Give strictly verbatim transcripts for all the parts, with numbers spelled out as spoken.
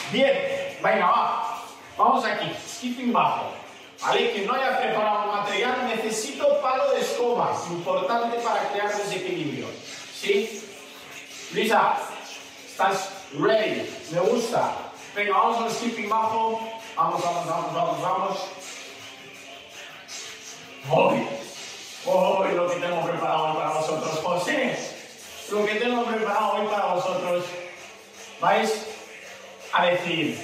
Bien, venga, va. Vamos aquí, skipping bajo. ¿Vale? Quien no haya preparado el material, necesito palo de escoba. Importante para crear desequilibrio. ¿Sí? Lisa, ¿estás ready? Me gusta. Venga, vamos al skipping bajo. Vamos, vamos, vamos, vamos, vamos. Hoy, hoy lo que tengo preparado hoy para vosotros, José. Lo que tengo preparado hoy para vosotros. Vais a decir,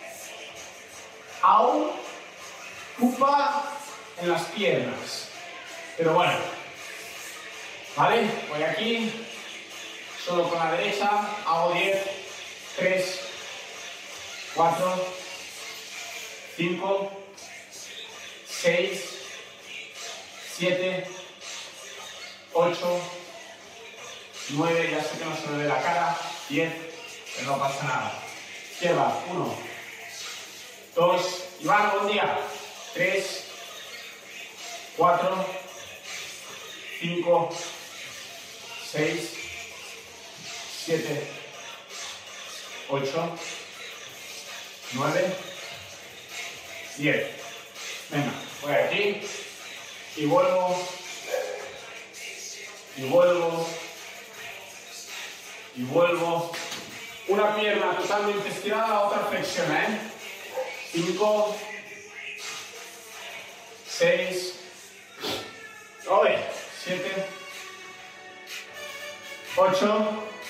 aún pupa en las piernas. Pero bueno, ¿vale? Voy aquí, solo con la derecha, hago diez, tres, cuatro, cinco, seis, siete, ocho, nueve, ya sé que no se me ve la cara, diez, pero no pasa nada. Izquierda, uno, dos, Iván, buen día, tres, cuatro, cinco, seis, siete, ocho, nueve, diez. Venga, voy aquí y vuelvo, y vuelvo, y vuelvo. Una pierna totalmente estirada, la otra flexiona, ¿eh? cinco, seis, siete, ocho,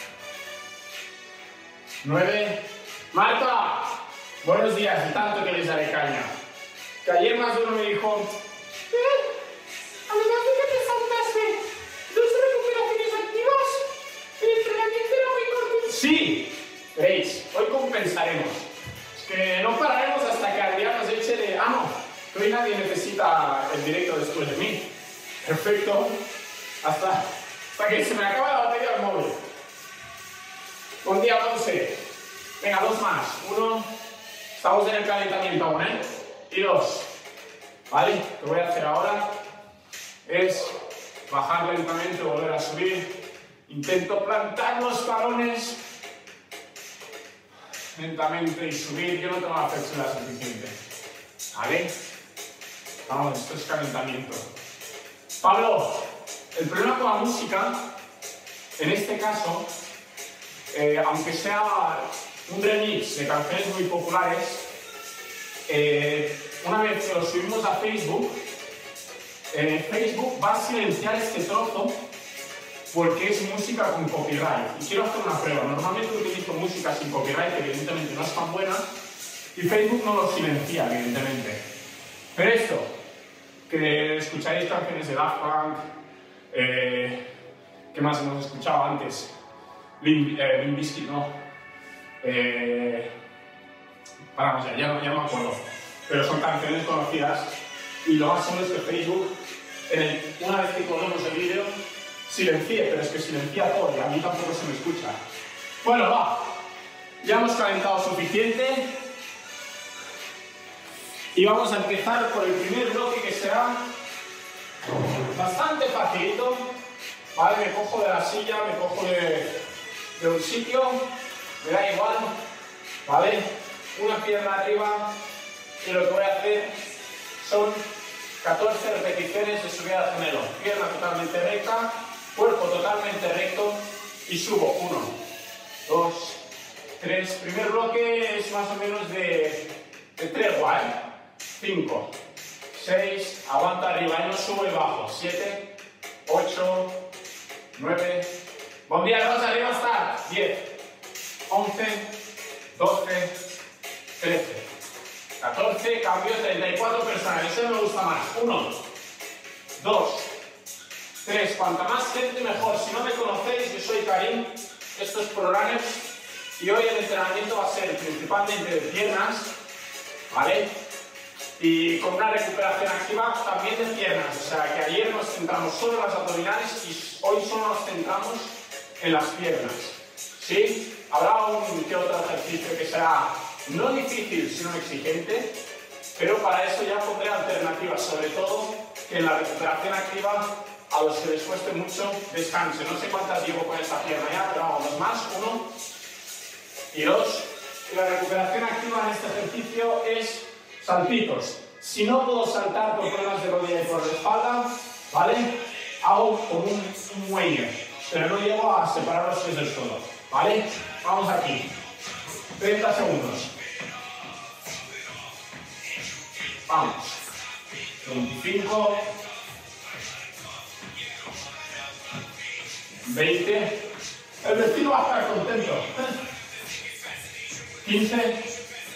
nueve. Marta, buenos días, de tanto que les daré caña. Que ayer más de uno me dijo, eh, además de que te saltaste dos recuperaciones activas, el entrenamiento era muy corto. Sí, veréis, hoy compensaremos. Es que no pararemos hasta que Adrián nos eche de, ah no, que hoy nadie necesita el directo después de mí. Perfecto, hasta, hasta que se me acaba la batería del móvil. Un día once. Venga, dos más. Uno, estamos en el calentamiento aún, ¿eh? Y dos. ¿Vale? Lo que voy a hacer ahora es bajar lentamente, volver a subir. Intento plantar los talones lentamente y subir. Yo no tengo la flexibilidad suficiente. ¿Vale? Vamos, esto es calentamiento. Pablo, el problema con la música, en este caso, eh, aunque sea un remix de canciones muy populares, eh, una vez que lo subimos a Facebook, eh, Facebook va a silenciar este trozo porque es música con copyright. Y quiero hacer una prueba. Normalmente utilizo música sin copyright, que evidentemente no es tan buena, y Facebook no lo silencia, evidentemente. Pero esto, que escucháis canciones de Daft Punk, eh, ¿qué más hemos escuchado antes? Limp eh, Bizkit, no. Eh, Paramos ya, ya no, ya no me acuerdo. Pero son canciones conocidas y lo más seguro es que Facebook, en el, una vez que colgamos el vídeo, silencie, pero es que silencia todo y a mí tampoco se me escucha. Bueno, va. Ya hemos calentado suficiente. Y vamos a empezar por el primer bloque, que será bastante facilito. Vale, me cojo de la silla, me cojo de, de un sitio, me da igual, ¿vale? Una pierna arriba y lo que voy a hacer son catorce repeticiones de subida de gemelo. Pierna totalmente recta, cuerpo totalmente recto y subo. uno, dos, tres. Primer bloque es más o menos de, de tregua, ¿eh? cinco, seis, aguanta arriba y no subo y bajo. siete, ocho, nueve, buen día, vamos arriba hasta diez, once, doce, trece, catorce, cambio, treinta y cuatro personas. Eso me gusta más. uno, dos, tres, cuanta más gente mejor. Si no me conocéis, yo soy Karim, esto es ProRunners y hoy el entrenamiento va a ser principalmente de piernas, ¿vale? Y con una recuperación activa también de piernas, o sea que ayer nos centramos solo en las abdominales y hoy solo nos centramos en las piernas, ¿sí? Habrá un que otro ejercicio que será no difícil sino exigente, pero para eso ya pondré alternativas, sobre todo que en la recuperación activa a los que les cueste mucho descanse. No sé cuántas llevo con esta pierna ya, pero vamos, más, uno y dos que la recuperación activa en este ejercicio es saltitos. Si no puedo saltar por problemas de rodilla y por la espalda, ¿vale? Hago como un, un muelle, pero no llego a separar los pies del suelo, ¿vale? Vamos aquí. treinta segundos. Vamos. veinticinco. veinte. El vecino va a estar contento. quince.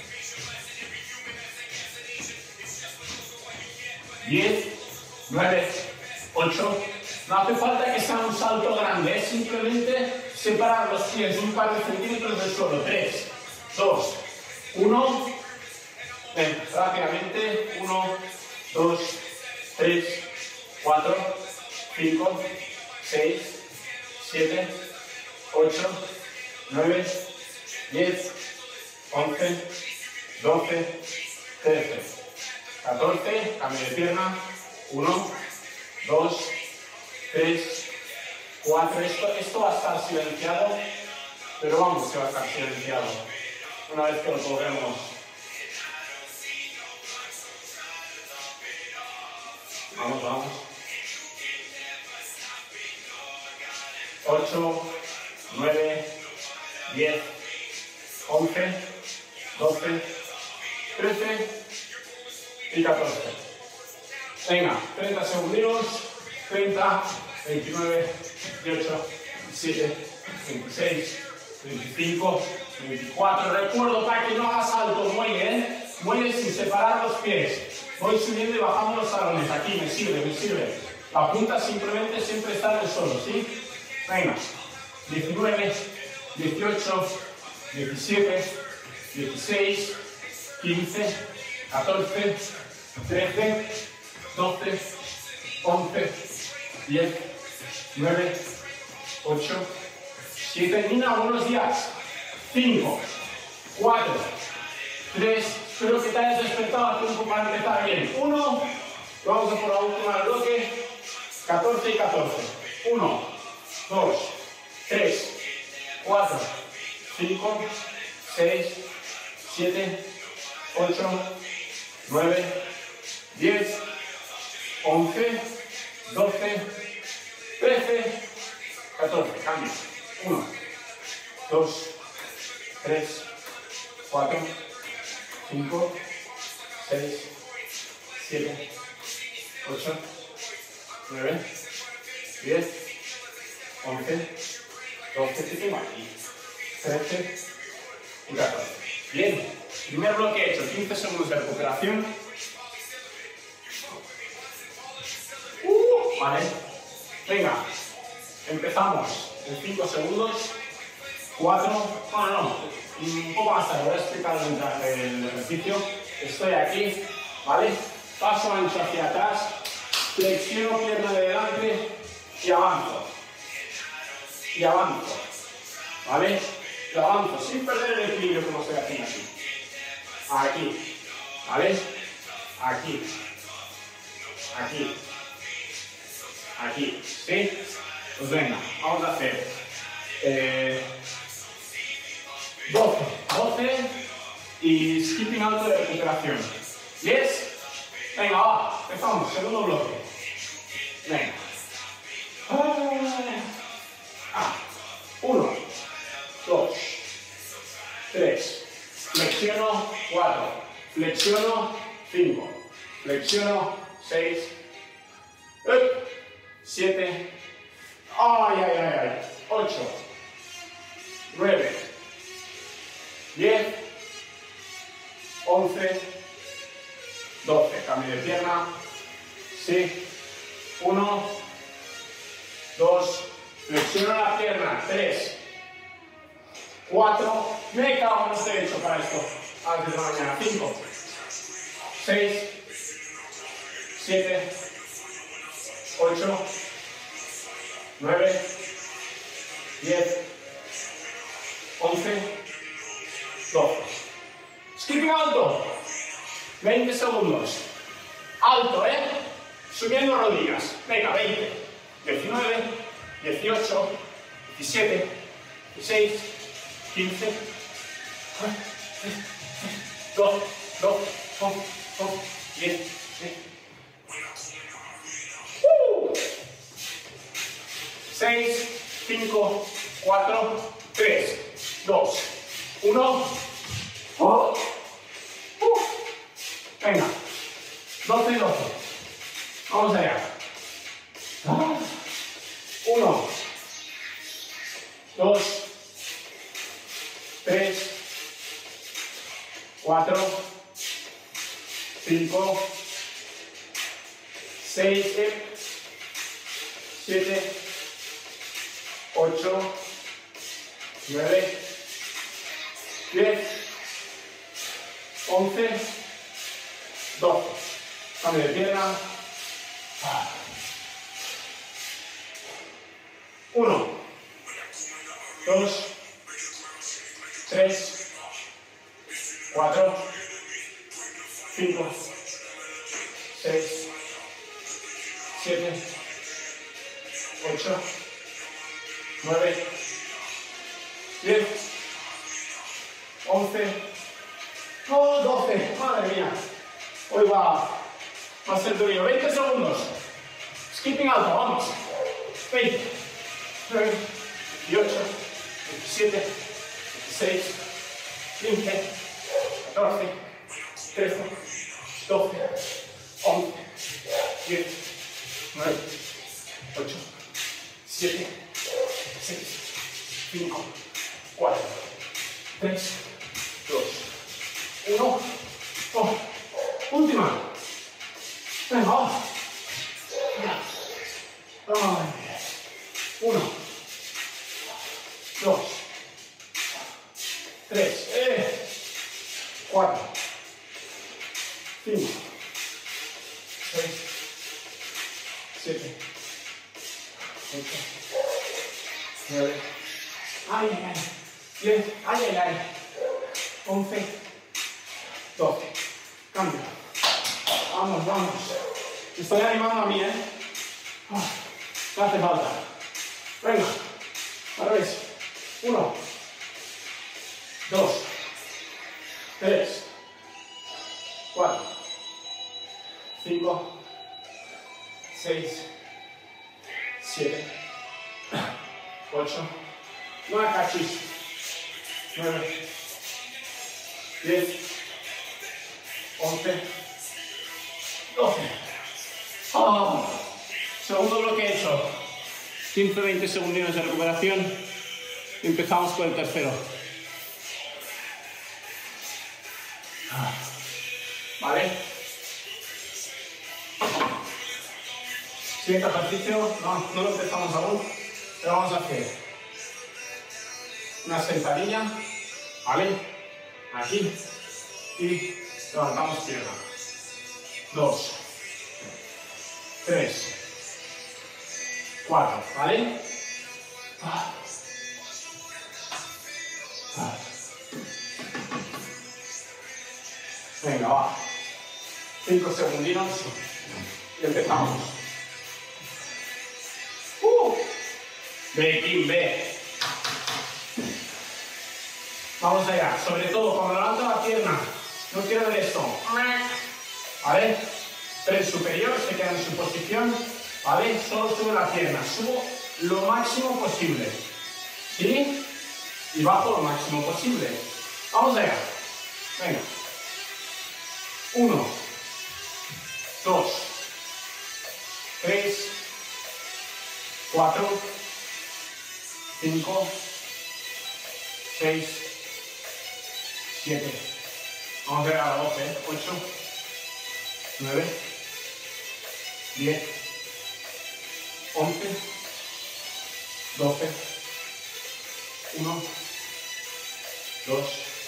diez. nueve. ocho. No hace falta que sea un salto grande, es simplemente separar los pies un par de centímetros del suelo. tres, dos, uno. Ven, rápidamente. uno, dos, tres, cuatro, cinco, seis, siete, ocho, nueve, diez, once, doce, trece, catorce, cambio de pierna. uno, dos, tres, cuatro. Esto, esto va a estar silenciado, pero vamos que va a estar silenciado una vez que lo coloquemos. Vamos, vamos. ocho, nueve, diez, once, doce, trece y catorce. Venga, treinta segundos. treinta, veintinueve, veintiocho, veintisiete, veintiséis, veinticinco, veinticuatro. Recuerdo para que no hagas salto, muelle, ¿eh? Muelle sin separar los pies. Voy subiendo y bajando los talones. Aquí me sirve, me sirve. La punta simplemente siempre está en el suelo, ¿sí? Venga. diecinueve, dieciocho, diecisiete, dieciséis, quince, catorce, trece, doce, once, diez, nueve, ocho, siete. Nina, buenos días. cinco, cuatro, tres. Espero que te hayas despertado a tiempo para empezar bien. uno. Vamos a por la última del bloque. catorce y catorce. uno, dos, tres, cuatro, cinco, seis, siete, ocho, nueve, diez, once, doce, trece, catorce. Cambio. uno, dos, tres, cuatro, cinco, seis, siete, ocho, nueve, diez, once, doce, y tengo aquí, trece y catorce. Bien, primer bloque hecho, quince segundos de recuperación. Uh, vale, venga, empezamos en cinco segundos, cuatro, bueno, no, un poco más tarde, voy a explicar el, el ejercicio. Estoy aquí, ¿vale? Paso ancho hacia atrás, flexiono pierna de delante y avanzo. Y avanzo, ¿vale? Y avanzo sin perder el equilibrio como estoy haciendo aquí. Aquí, ¿vale? Aquí, aquí, aquí, ¿sí? Pues venga, vamos a hacer eh, doce, doce y skipping alto de recuperación. ¿Yes? Venga, va, empezamos, segundo bloque. Venga. Ah, uno, dos, tres, flexiono, cuatro, flexiono, cinco, flexiono, seis, siete, ay, ay, ay, ay, ocho, nueve, diez, once, doce, cambio de pierna, sí, uno, dos, flexiono la pierna, tres, cuatro, me cago, no estoy hecho para esto, antes de mañana, cinco, seis, siete, ocho, nueve, diez, once, doce. Skipping alto, veinte segundos, alto, ¿eh? Subiendo rodillas, venga, veinte, diecinueve, dieciocho, diecisiete, dieciséis, quince, dos, dos, dos, dos, diez, diez. Uh. seis, cinco, cuatro, tres, dos, uno. Oh. Uh. Venga, doce y doce. Vamos allá. Ah. uno, dos, tres, cuatro, cinco, seis, siete, ocho, nueve, diez, once, doce. Cambio de pierna. uno, dos, tres, cuatro, cinco, seis, siete, ocho, nueve, diez, once, oh, doce. Madre mía. Hoy va, va a ser duro. veinte segundos. Skipping alto, vamos. veinte, nueve, dieciocho, diecisiete, dieciséis, quince, catorce, trece, doce, once, diez, nueve, ocho, siete, seis, cinco, cuatro, tres, dos, uno. Oh. Última. Venga, va. Ay. Uno, dos, tres, eh. cuatro, cinco, seis, siete, ocho, nueve, ay, ay, ay, diez, ay, ay, ay, once, doce. Cambio. Vamos, vamos. Estoy animando a mí, ¿eh? Oh, no hace falta. Venga. Al revés. Uno. Dos. Tres. Cuatro. Cinco. Seis. Siete. Ocho. Nueve cachis. Nueve. Diez. Once. doce. Oh. Segundo bloque hecho. quince a veinte segundos de recuperación. Y empezamos con el tercero. Vale. Siguiente ejercicio. No, no lo empezamos aún. Pero vamos a hacer una sentadilla. Vale. Aquí. Y levantamos pierna. Dos. Tres. Cuatro. ¿Vale? Ah. Ah. Venga, va. Cinco segundinos. Y empezamos. Uh. B, Kim, B. Vamos allá. Sobre todo cuando levanto la pierna. No quiero ver esto. ¿Vale? Tren superior se queda en su posición. ¿Vale? Solo subo la pierna. Subo lo máximo posible. ¿Sí? Y bajo lo máximo posible. Vamos allá. Venga. Uno. Dos. Tres. Cuatro. Cinco. Seis. Siete. Vamos a ver a la doce. Ocho. Nueve. Diez. Once. Doce. Uno. Dos.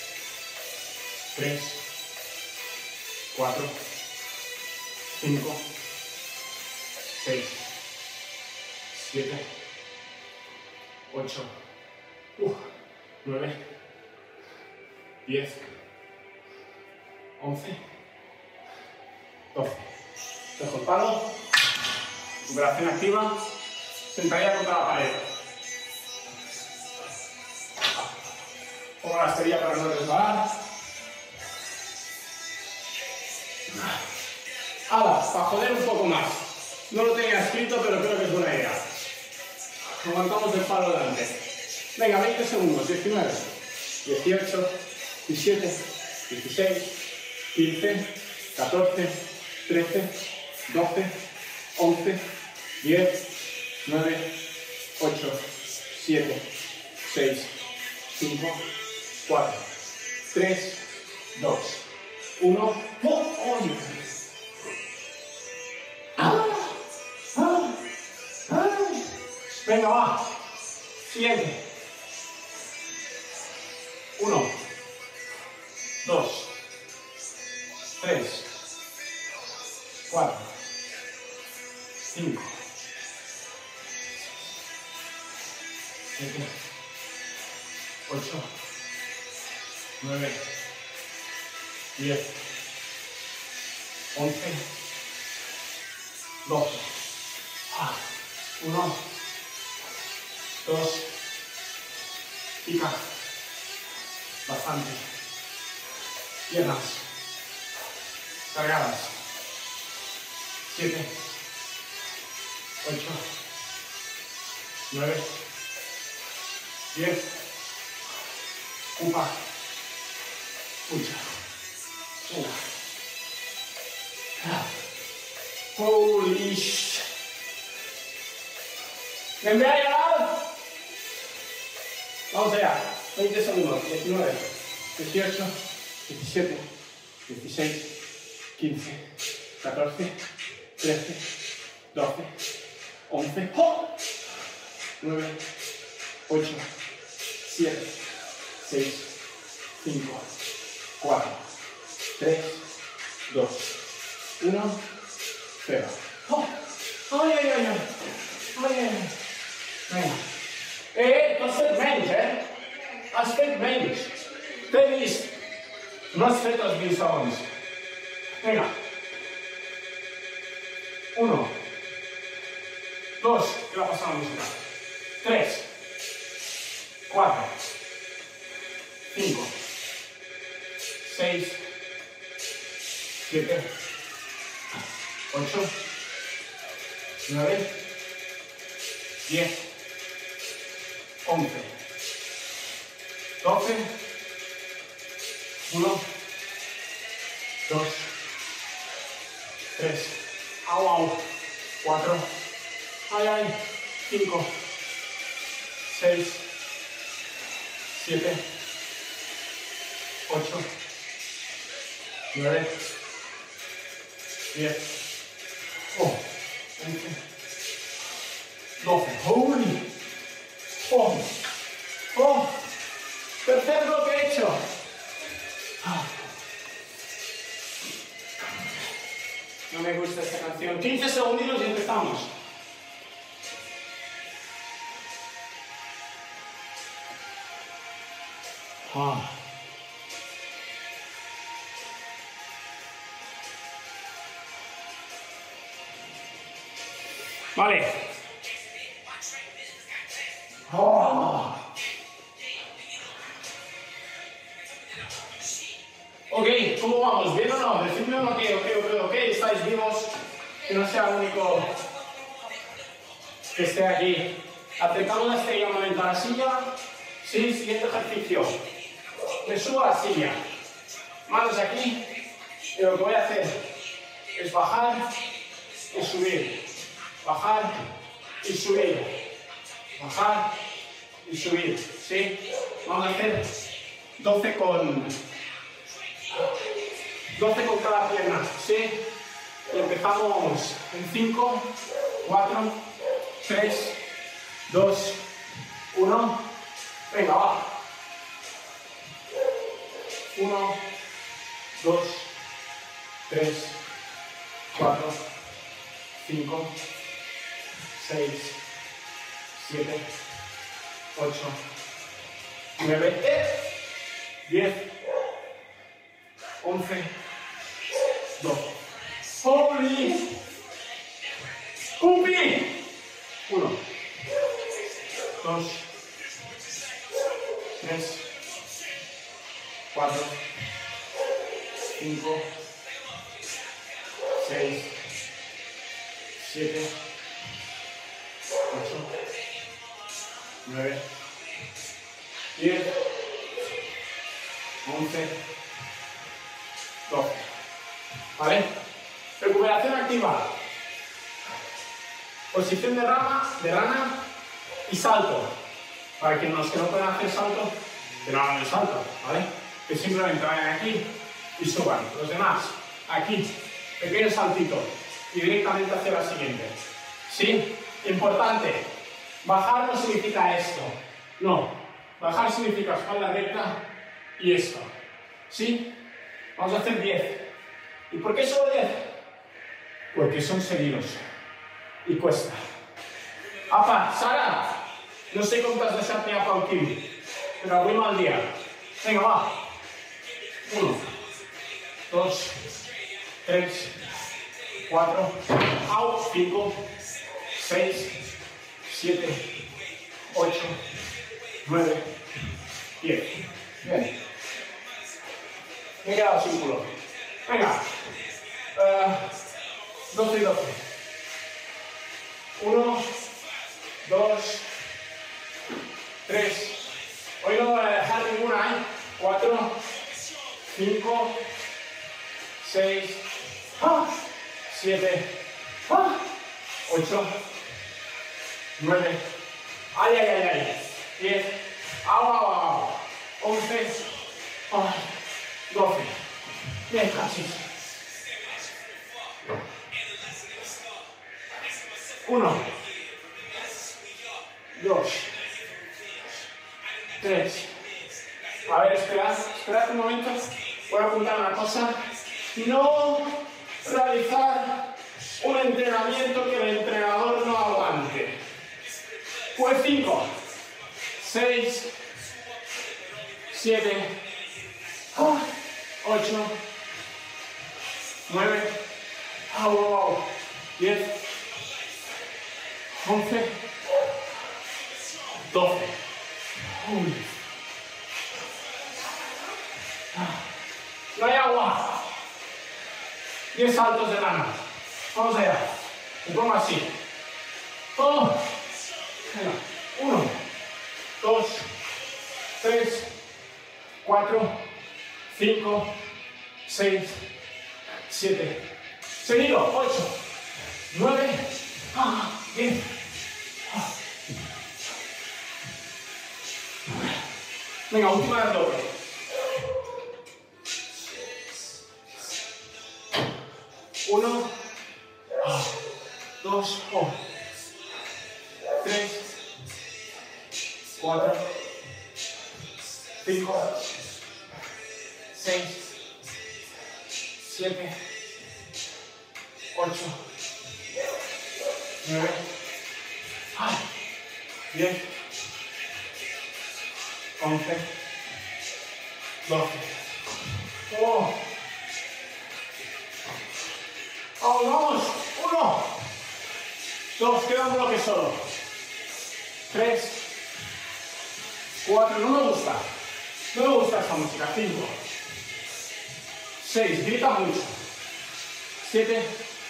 Tres. Cuatro. Cinco. Seis. Siete. Ocho. Uh, nueve. Diez. Once. Doce. Dejo el palo. Recuperación activa. Sentadilla contra la pared. Pongo la esterilla para no resbalar. para joder un poco más. No lo tenía escrito, pero creo que es buena idea. Aguantamos el palo delante. Venga, veinte segundos. diecinueve, dieciocho, diecisiete, dieciséis, quince, catorce, trece, doce, once, diez, nueve, ocho, siete, seis, cinco, cuatro, tres, dos, uno. ¡Oh! ¡Ah! ¡Ah! ¡Ah! Venga, va. Siguiente. Uno, dos, tres, cuatro, cinco, siete, ocho, nueve, diez, once, doce. Ah, uno, dos, pica, bastante. Piernas cargadas. Siete, ocho, nueve, diez. Upa. Mucha. Venga. Holy sh. ¿Me envía a llevar? Vamos allá. veinte segundos. diecinueve, dieciocho, diecisiete, dieciséis, quince, catorce, trece, doce, once, ¡oh! nueve, ocho, siete, seis, cinco, cuatro, tres, dos, uno, cero. ¡Oh! ¡Ay, ay, ay! ¡Ay, ay, ay! Venga. Eh, tu has fet menys, eh? Has fet menys. T'he vist. No has fet els vint segons. Venga. Uno. Dos. ¿Qué va a pasar la música? Tres. Cuatro. Cinco. Seis. Siete. Ocho. Nueve. Diez. Once. Doce. Uno. Dos. Tres. Au, au. Cuatro. Ay, ay. Cinco. Seis. Siete. Ocho. Nueve. Diez. Oh. Once. Doce. Holy. Oh. Oh. Tercer bloque hecho. Ah. No me gusta esta canción. quince segunditos y empezamos. Ah. Vale. Oh. Ok, ¿cómo vamos? ¿Bien o no? Decidme un ok, ok, ok, ok, estáis vivos, que no sea el único que esté aquí. Acercamos la estrella un momento a la silla. Sí, siguiente ejercicio. Me subo a la silla. Manos aquí. Y lo que voy a hacer es bajar y subir. Bajar y subir. Bajar y subir. ¿Sí? Vamos a hacer doce con... doce con cada pierna, ¿sí? Y empezamos en cinco, cuatro, tres, dos, uno. Venga, va. uno, dos, tres, cuatro, cinco, seis, siete, ocho, nueve, diez, once, doce. ¡Holy! ¡Cupi! uno, dos, tres, cuatro, cinco, seis, siete, ocho, nueve, diez, once, doce. ¿Vale? Recuperación activa. Posición de rama, de rana y salto. Para que los que no pueden hacer salto, que no hagan el salto, ¿vale? Que simplemente vayan aquí y suban. Los demás, aquí, pequeño saltito y directamente hacia la siguiente. ¿Sí? Importante, bajar no significa esto. No, bajar significa espalda recta y esto. ¿Sí? Vamos a hacer diez. ¿Y por qué solo diez? Porque son seguidos y cuesta. Apa, Sara, no sé com t'has deixat n'hi ha pel quim, però avui mal dia. Vinga, va. Uno, dos, tres, cuatro, au, cinco, seis, siete, ocho, nueve, diez. Bien. Me he quedado sin culo. Venga. Uh, doce y doce. Uno, dos, tres. Hoy no voy a dejar ninguna, ¿eh? Cuatro, cinco, seis, ¡ah! Siete, ¡ah! Ocho, nueve, ay, ay, ay, ay, diez, au, au, au, once, ay, doce. Bien, casi. Uno, dos, tres. A ver, esperad, esperad un momento. Voy a apuntar una cosa. No realizar un entrenamiento que el entrenador no aguante. Pues cinco, seis, siete, ocho, nueve, diez, once, doce. Uy. No hay agua. diez saltos de rana. Vamos allá. Me pongo así. Oh. Venga. Uno, dos, tres, cuatro, cinco, seis, siete. Seguido. Ocho, nueve, diez. Venga, última de doble. Uno, dos, oh. Tres, cuatro, cinco, seis, siete, ocho, nueve, diez, once, doce. Oh. ¡Vamos, vamos! ¡Uno! Dos, queda un bloque solo. Tres. Cuatro, no me gusta. No me gusta esta música. Cinco. Seis, grita mucho. Siete.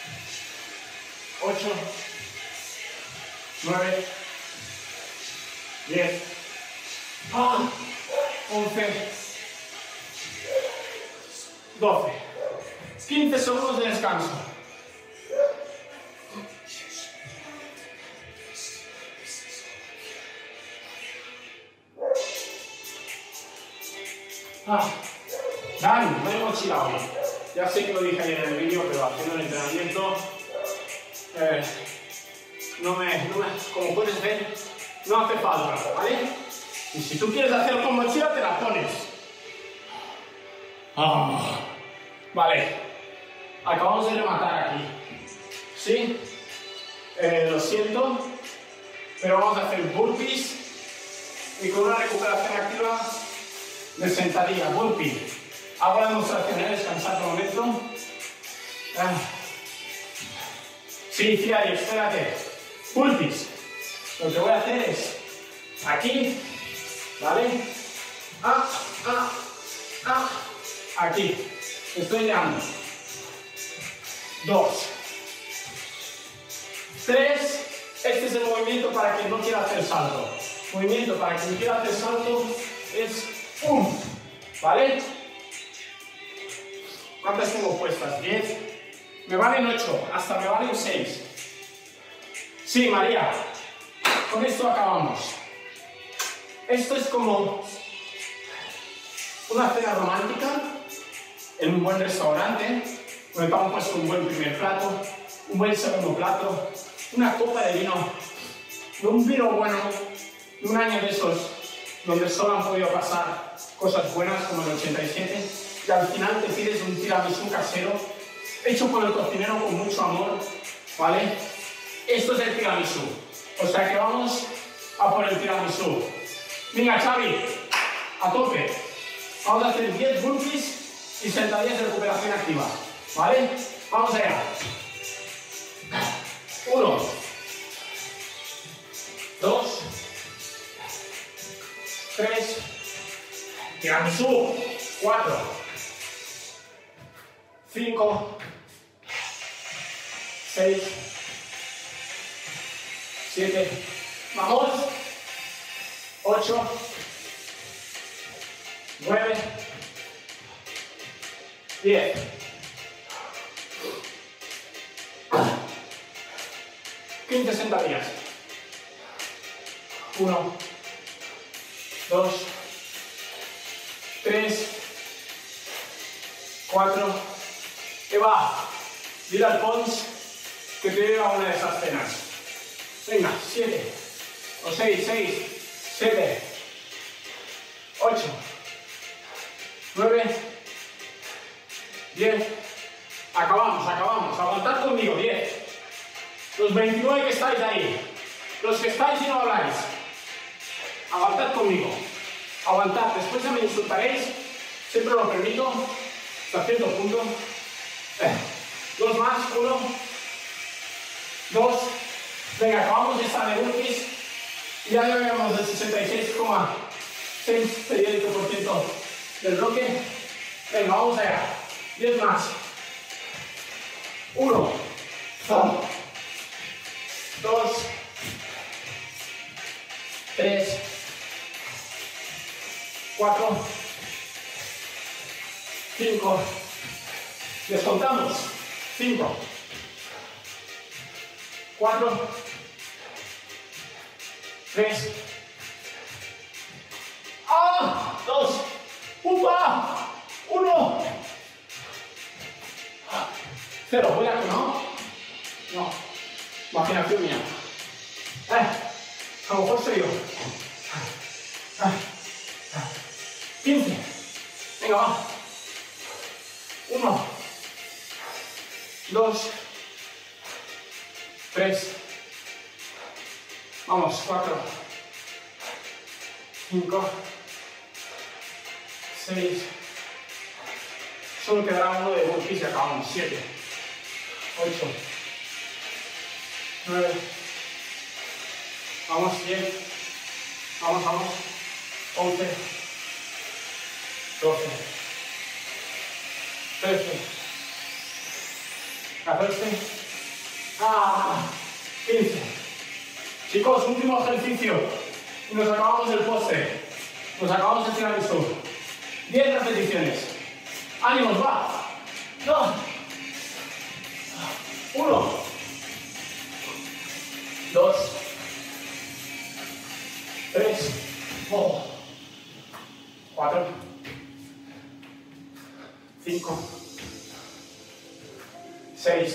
Ocho. Nueve. Diez. ¡Ah! Once. Doce. Quince segundos de descanso. Ah, Dani, no hay mochila hoy. Ya sé que lo dije ayer en el vídeo, pero haciendo el entrenamiento, eh, no, me, no me, como puedes ver, no hace falta, ¿vale? Y si tú quieres hacerlo con mochila, te la pones. Ah, vale, acabamos de rematar aquí. ¿Sí? Eh, lo siento, pero vamos a hacer burpees y con una recuperación activa de sentadilla, burpee. Hago la demostración, ¿eh? Descansar un momento. Ah. Sí, Ciario, espérate. Burpees. Lo que voy a hacer es aquí, ¿vale? Ah, ah, ah. Aquí. Estoy llegando. Dos. tres. Este es el movimiento para quien no quiera hacer salto. Movimiento para quien quiera hacer salto es pum, ¿vale? ¿Cuántas tengo puestas? diez. Me valen ocho, hasta me valen seis. Sí, María, con esto acabamos. Esto es como una cena romántica en un buen restaurante, donde hemos puesto un buen primer plato, un buen segundo plato, una copa de vino, de un vino bueno, de un año de esos donde solo han podido pasar cosas buenas como el ochenta y siete, y al final te pides un tiramisú casero hecho por el cocinero con mucho amor, ¿vale? Esto es el tiramisú, o sea que vamos a por el tiramisú. Venga, Xavi, a tope. Vamos a hacer diez burpees y sentadillas de recuperación activa, ¿vale? Vamos allá. Uno, dos, tres, tiramisú, cuatro, cinco, seis, siete, vamos, ocho, nueve, diez. quince sentadillas. uno, dos, tres, cuatro. Eva, dile al Pons que te lleve a una de esas cenas. Venga, siete, o seis, seis, siete, ocho, nueve, diez. Acabamos, acabamos. Aguantad conmigo, diez. Los veintinueve que estáis ahí, los que estáis y no habláis, aguantad conmigo, aguantad, después ya me insultaréis, siempre lo permito, hasta cierto punto. Eh, dos más, uno, dos, venga, acabamos esta de burpees y ya llevamos el sesenta y seis coma seis por ciento del bloque. Venga, vamos allá, diez más, uno, dos, tres, cuatro, cinco, descontamos, cinco, cuatro, tres, ¡ah! dos, ¡upa! uno, cero, voy a que no, no, imaginación mía, eh, a lo mejor soy yo, quince, venga va, uno, dos, tres, vamos, cuatro, cinco, seis, solo quedará uno de burpees y acabamos, siete, ocho, nueve, vamos, diez, vamos, vamos, once, doce, trece, catorce, ah, quince. Chicos, último ejercicio y nos acabamos el postre, nos acabamos el tiramisú. diez repeticiones. ¡Ánimos, va! dos, uno, dos, tres, cuatro, cinco, seis,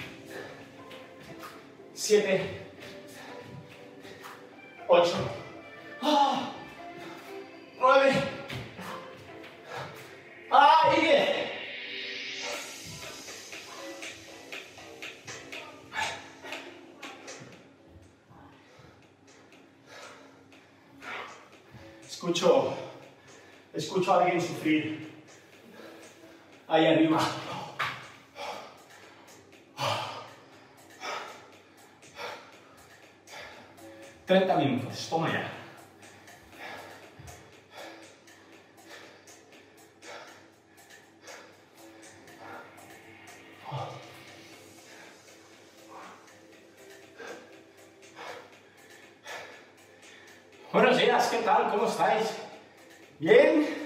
siete, ocho, nueve, ¡ah! Y diez. Escucho, escucho a alguien sufrir ahí arriba. treinta minutos, toma ya. Buenos días, ¿qué tal? ¿Cómo estáis? ¿Bien?